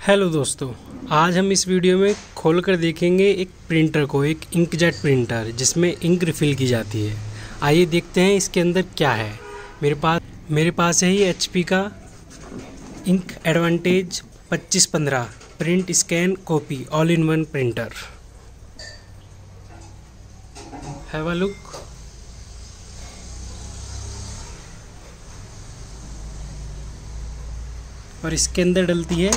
Hello दोस्तों, आज हम इस वीडियो में खोल कर देखेंगे एक प्रिंटर को, एक इंकजेट प्रिंटर जिसमें इंक रिफ़िल की जाती है। आइए देखते हैं इसके अंदर क्या है। मेरे पास है ये एचपी का ink advantage 2515 print scan copy all in one printer. Have a look. और इसके अंदर डलती है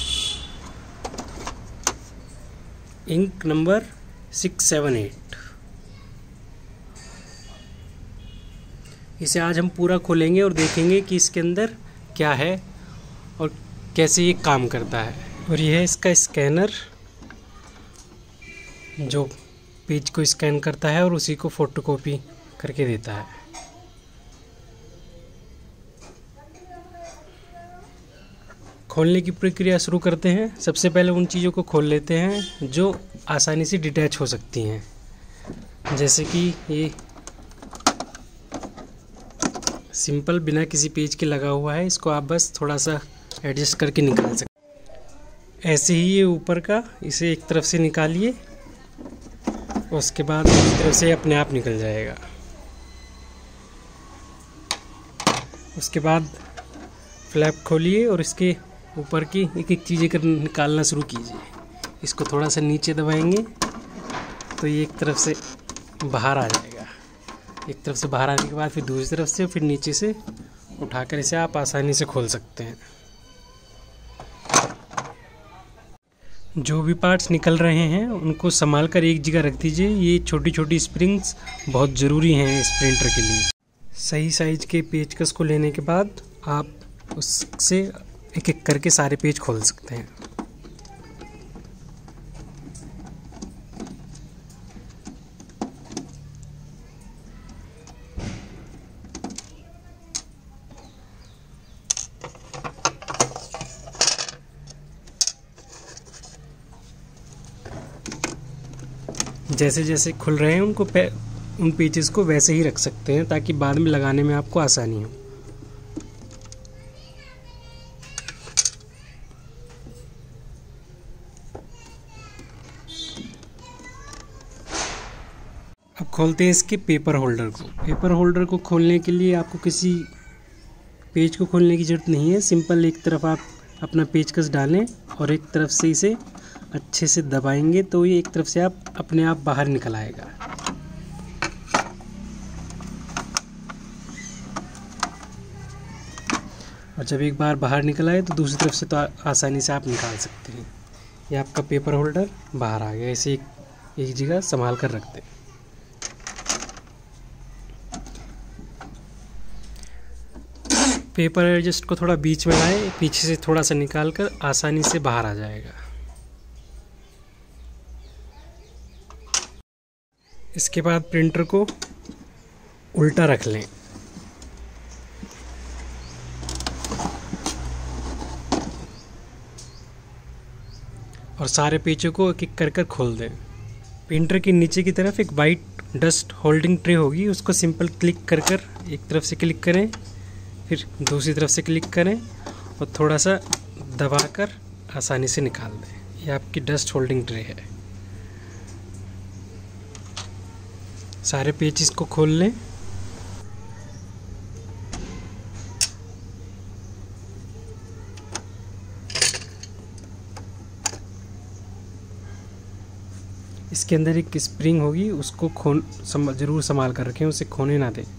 इंक नंबर 678। इसे आज हम पूरा खोलेंगे और देखेंगे कि इसके अंदर क्या है और कैसे ये काम करता है। और यह है इसका स्कैनर जो पेज को स्कैन करता है और उसी को फोटोकॉपी करके देता है। खोलने की प्रक्रिया शुरू करते हैं। सबसे पहले उन चीज़ों को खोल लेते हैं जो आसानी से डिटैच हो सकती हैं, जैसे कि ये सिंपल बिना किसी पेज के लगा हुआ है। इसको आप बस थोड़ा सा एडजस्ट करके निकाल सकते हैं। ऐसे ही ये ऊपर का, इसे एक तरफ से निकालिए, उसके बाद दूसरी तरफ से अपने आप निकल जाएगा। उसके बाद फ्लैप खोलिए और इसके ऊपर की एक एक चीज़ें निकालना शुरू कीजिए। इसको थोड़ा सा नीचे दबाएंगे तो ये एक तरफ से बाहर आ जाएगा। एक तरफ से बाहर आने के बाद फिर दूसरी तरफ से, फिर नीचे से उठाकर इसे आप आसानी से खोल सकते हैं। जो भी पार्ट्स निकल रहे हैं उनको संभाल कर एक जगह रख दीजिए। ये छोटी छोटी स्प्रिंग्स बहुत ज़रूरी हैं इस प्रिंटर के लिए। सही साइज के पेचकस को लेने के बाद आप उससे एक एक करके सारे पेज खोल सकते हैं। जैसे जैसे खुल रहे हैं उन पेजेस को वैसे ही रख सकते हैं ताकि बाद में लगाने में आपको आसानी हो। अब खोलते हैं इसके पेपर होल्डर को। पेपर होल्डर को खोलने के लिए आपको किसी पेज को खोलने की ज़रूरत नहीं है। सिंपल एक तरफ आप अपना पेचकस डालें और एक तरफ से इसे अच्छे से दबाएंगे तो ये एक तरफ से आप अपने आप बाहर निकल आएगा। और जब एक बार बाहर निकल आए तो दूसरी तरफ से तो आसानी से आप निकाल सकते हैं। ये आपका पेपर होल्डर बाहर आ गया। इसे एक जगह संभाल कर रखते हैं। पेपर एडजस्ट को थोड़ा बीच में लाएं, पीछे से थोड़ा सा निकाल कर आसानी से बाहर आ जाएगा। इसके बाद प्रिंटर को उल्टा रख लें और सारे पेजों को एक एक कर खोल दें। प्रिंटर के नीचे की तरफ एक वाइट डस्ट होल्डिंग ट्रे होगी, उसको सिंपल क्लिक कर एक तरफ से क्लिक करें, फिर दूसरी तरफ से क्लिक करें और थोड़ा सा दबाकर आसानी से निकाल दें। ये आपकी डस्ट होल्डिंग ट्रे है। सारे पेजेस को खोल लें। इसके अंदर एक स्प्रिंग होगी, उसको ज़रूर संभाल कर रखें, उसे खोने ना दें।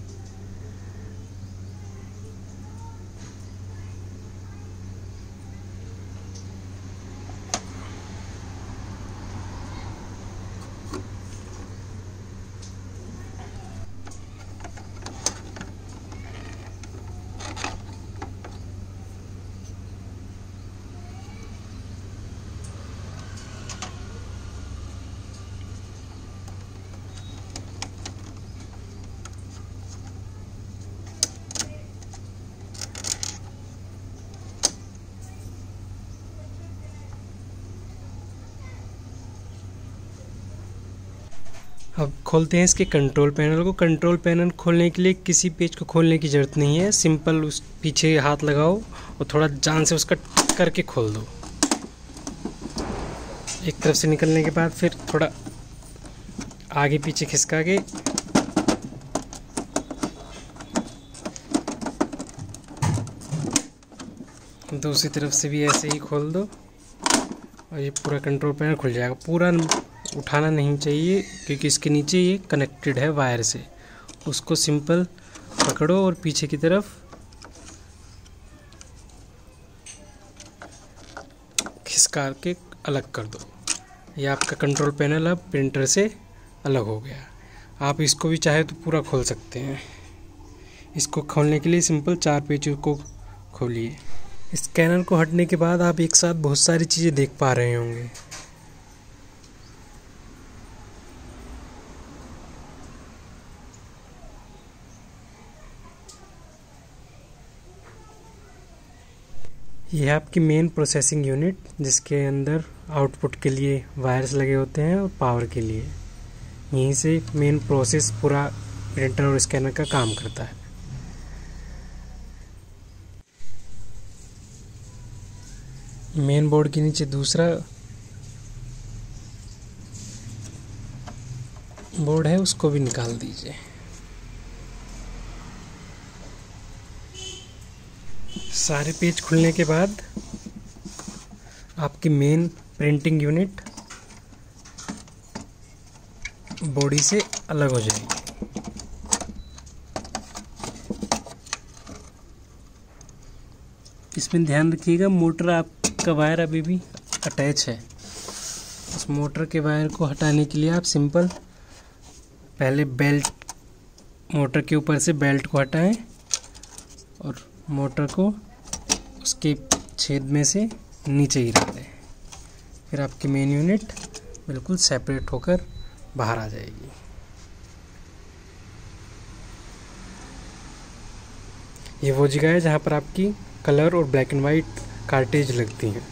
अब खोलते हैं इसके कंट्रोल पैनल को। कंट्रोल पैनल खोलने के लिए किसी पेज को खोलने की ज़रूरत नहीं है। सिंपल उस पीछे हाथ लगाओ और थोड़ा जान से उसका करके खोल दो। एक तरफ से निकलने के बाद फिर थोड़ा आगे पीछे खिसका के दूसरी तरफ से भी ऐसे ही खोल दो और ये पूरा कंट्रोल पैनल खुल जाएगा। पूरा उठाना नहीं चाहिए क्योंकि इसके नीचे ये कनेक्टेड है वायर से। उसको सिंपल पकड़ो और पीछे की तरफ खिसका के अलग कर दो। ये आपका कंट्रोल पैनल अब प्रिंटर से अलग हो गया। आप इसको भी चाहे तो पूरा खोल सकते हैं। इसको खोलने के लिए सिंपल 4 पेचों को खोलिए। स्कैनर को हटने के बाद आप एक साथ बहुत सारी चीज़ें देख पा रहे होंगे। यह है आपकी मेन प्रोसेसिंग यूनिट, जिसके अंदर आउटपुट के लिए वायर्स लगे होते हैं और पावर के लिए। यहीं से मेन प्रोसेस पूरा प्रिंटर और स्कैनर का काम करता है। मेन बोर्ड के नीचे दूसरा बोर्ड है, उसको भी निकाल दीजिए। सारे पेज खुलने के बाद आपकी मेन प्रिंटिंग यूनिट बॉडी से अलग हो जाएगी। इसमें ध्यान रखिएगा, मोटर आपका वायर अभी भी अटैच है। उस मोटर के वायर को हटाने के लिए आप सिंपल पहले बेल्ट, मोटर के ऊपर से बेल्ट को हटाएं और मोटर को उसके छेद में से नीचे गिरा दें। फिर आपकी मेन यूनिट बिल्कुल सेपरेट होकर बाहर आ जाएगी। ये वो जगह है जहाँ पर आपकी कलर और ब्लैक एंड वाइट कार्टेज लगती हैं।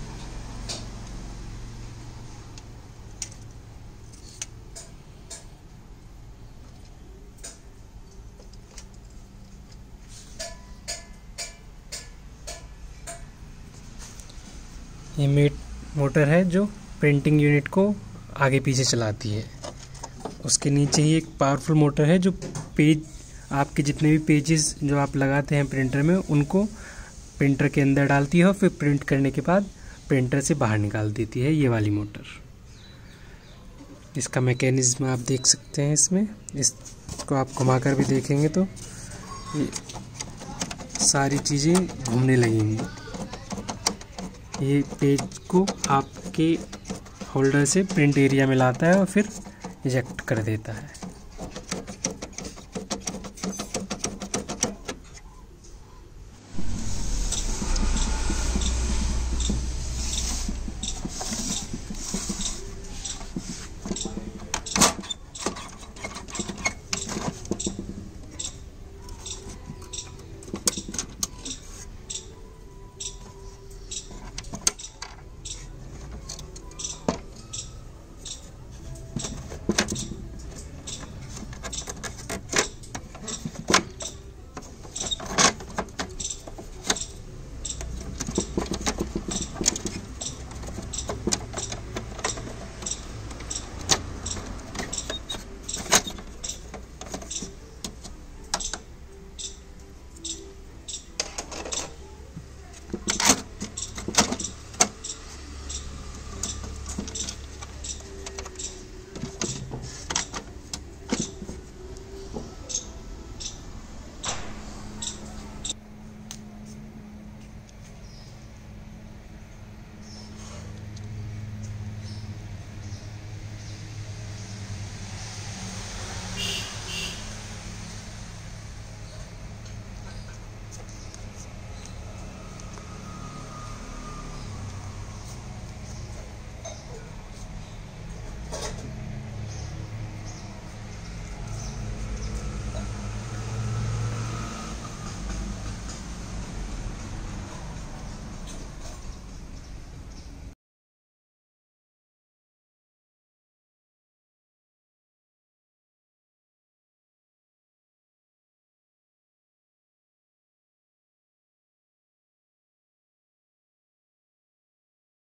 ये मोटर है जो प्रिंटिंग यूनिट को आगे पीछे चलाती है। उसके नीचे ही एक पावरफुल मोटर है जो पेज, आपके जितने भी पेजेस जो आप लगाते हैं प्रिंटर में, उनको प्रिंटर के अंदर डालती है और फिर प्रिंट करने के बाद प्रिंटर से बाहर निकाल देती है। ये वाली मोटर, इसका मैकेनिज्म आप देख सकते हैं। इसमें इसको आप घुमाकर भी देखेंगे तो ये सारी चीज़ें घूमने लगेंगी। ये पेज को आपके होल्डर से प्रिंट एरिया में लाता है और फिर इजेक्ट कर देता है।